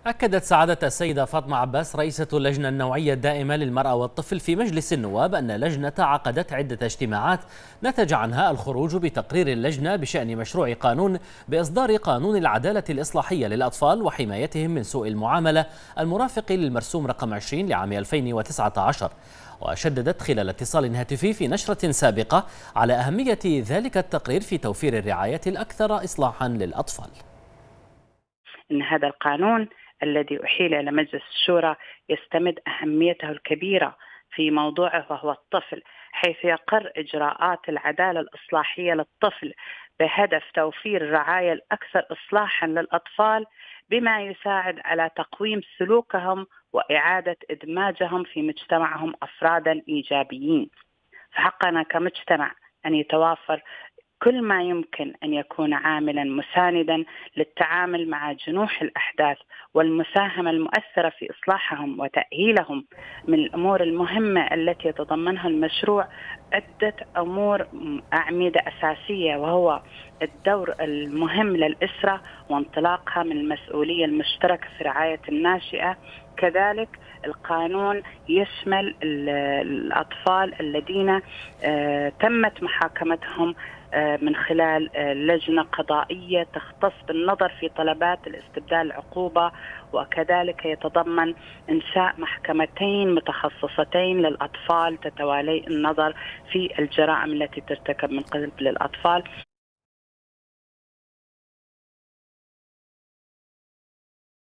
أكدت سعادة السيدة فاطمة عباس رئيسة اللجنة النوعية الدائمة للمرأة والطفل في مجلس النواب أن اللجنة عقدت عدة اجتماعات نتج عنها الخروج بتقرير اللجنة بشأن مشروع قانون بإصدار قانون العدالة الإصلاحية للأطفال وحمايتهم من سوء المعاملة المرافق للمرسوم رقم 20 لعام 2019. وشددت خلال اتصال هاتفي في نشرة سابقة على أهمية ذلك التقرير في توفير الرعاية الأكثر إصلاحا للأطفال. إن هذا القانون الذي أحيل إلى مجلس الشورى يستمد أهميته الكبيرة في موضوعه وهو الطفل، حيث يقر إجراءات العدالة الإصلاحية للطفل بهدف توفير الرعاية الأكثر إصلاحا للأطفال، بما يساعد على تقويم سلوكهم وإعادة إدماجهم في مجتمعهم أفرادا إيجابيين. فحقنا كمجتمع أن يتوافر كل ما يمكن أن يكون عاملا مساندا للتعامل مع جنوح الأحداث والمساهمة المؤثرة في إصلاحهم وتأهيلهم. من الأمور المهمة التي يتضمنها المشروع عدة أمور أعمدة أساسية، وهو الدور المهم للأسرة وانطلاقها من المسؤولية المشتركة في رعاية الناشئة. كذلك القانون يشمل الأطفال الذين تمت محاكمتهم من خلال لجنة قضائية تختص بالنظر في طلبات الاستبدال العقوبة، وكذلك يتضمن إنشاء محكمتين متخصصتين للأطفال تتوالي النظر في الجرائم التي ترتكب من قبل الأطفال.